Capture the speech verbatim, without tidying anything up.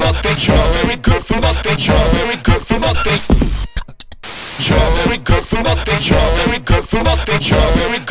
nothing. You're very good for nothing. You're very good for nothing. You're very good for nothing. You're very good for nothing. You're very